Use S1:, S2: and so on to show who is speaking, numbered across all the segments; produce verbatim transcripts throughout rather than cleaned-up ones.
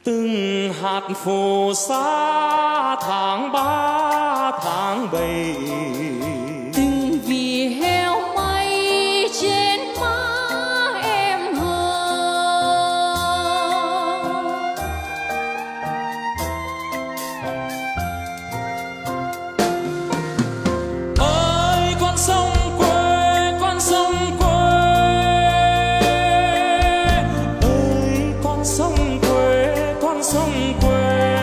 S1: từng hạt phù sa tháng ba tháng bảy,
S2: từng vì heo may trên má em hờ.
S1: Ơi con sông quê, con sông quê, ơi con sông quê, con sông quê.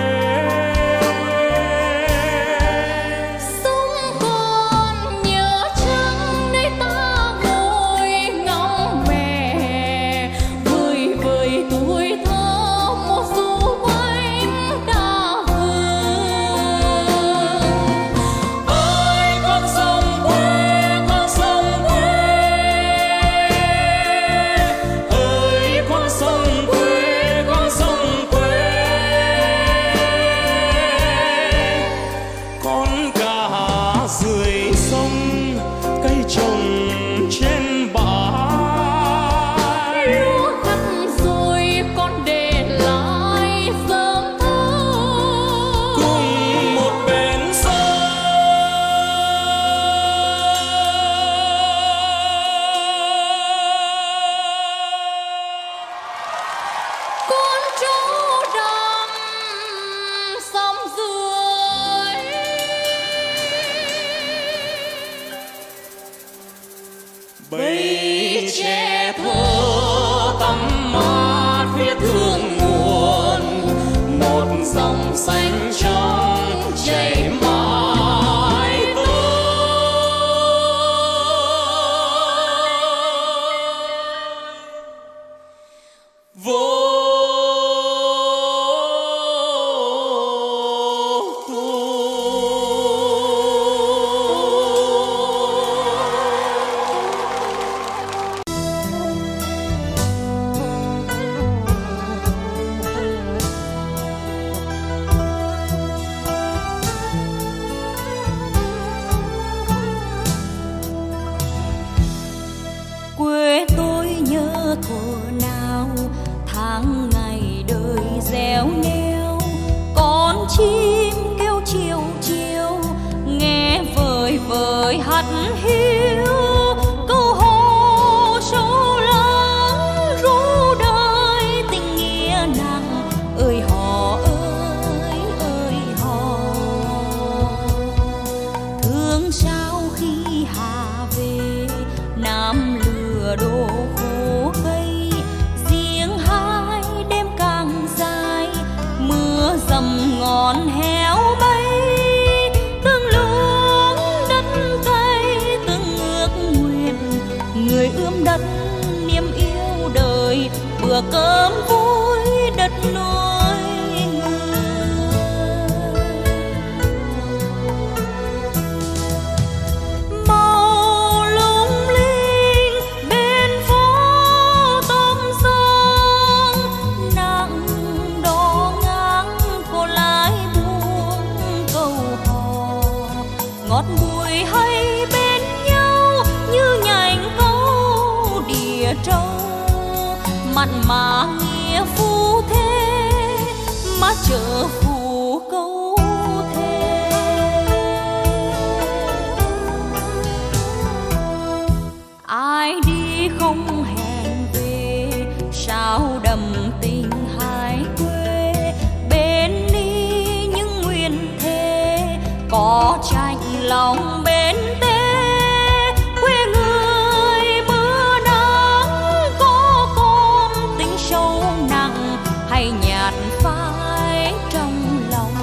S2: Sông con nhớ trắng nơi ta ngồi ngóng mẹ, vơi vơi tuổi thơ một du bánh ca hương.
S1: Ơi con sông quê, con sông quê, ơi con sông quê, con sông quê. Con cá dưới sông, cây trồng trên bãi,
S2: Lúa cắt rồi con để lại dấu
S1: cùng một bên sông.
S2: con trâu đầm sông dưới.
S1: Bầy trẻ thơ tắm mát phía thượng nguồn, một dòng xanh trong chảy mãi tươi. Vô
S2: Quê tôi nhớ thuở nào tháng ngày đời réo neo, con chim kêu chiều chiều nghe vời vời hắt hiu, câu hò sâu lắng ru đời tình nghĩa nặng. Ơi hò ơi ơi hò, thương sao khi hà về Nam lửa đổ khô cây, riêng hai đêm càng dài mưa dầm ngọn héo bay. Từng luống đất cay từng ước nguyện, người ươm đất niềm yêu đời, bữa cơm vui đất nuôi người. Màu lung linh bên phố tôm sông, nặng đò ngang cô lái buông câu hò. Ngọt bùi hay bên nhau như nhành câu đìa trâu, mặn mà nghĩa phu thế má chợ phù câu thế. Ai đi không hẹn về, sao đậm tình hai quê. Bên đi những nguyên thế, có chạnh lòng bên tê. Quê người mưa nắng, có con tình sâu nặng hay nhạt phai trong lòng.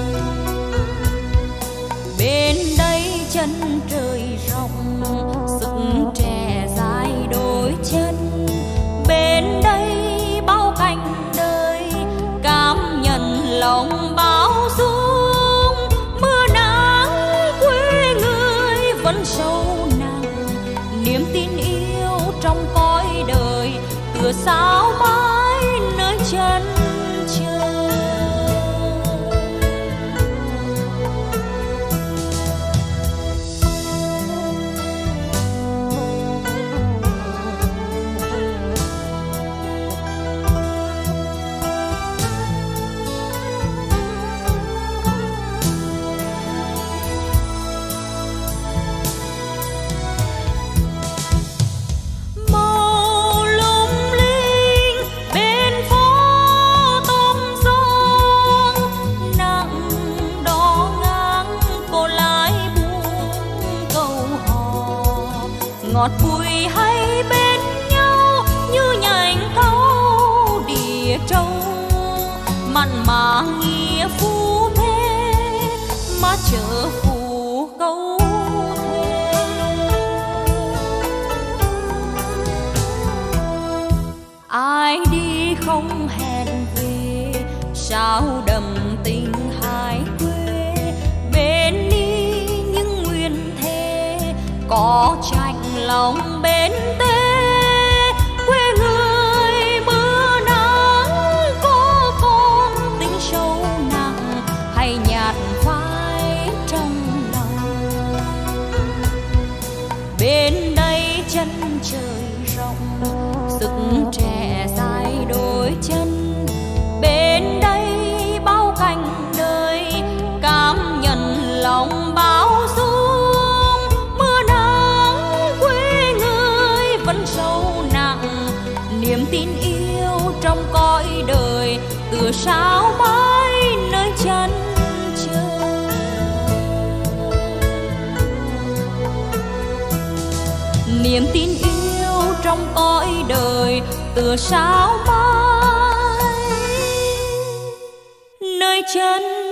S2: Bên đây chân trời rộng, sức trẻ dài đôi chân. Bên đây bao cảnh đời, cảm nhận lòng bao dung. Mưa nắng quê người vẫn sâu nặng, niềm tin yêu trong cõi đời tựa sao mãi nơi chân trời. mặn mà nghĩa phu thế, mà chớ phù câu thề. Ai đi không hẹn về, sao đậm tình hai quê. Bên đi những nguyên thề, có chạnh lòng bên tê. Quê người mưa nắng, có con tình sâu nặng, hay nhạt phai trong lòng. Bên đây chân trời rộng, sức trẻ dài đôi chân. Bên đây bao cảnh đời, cảm nhận lòng bao dung. Mưa nắng quê người vẫn sâu nặng, niềm tin yêu trong cõi đời, tựa sao mãi nơi chân trời. Niềm tin yêu trong cõi đời, tựa sao mãi nơi chân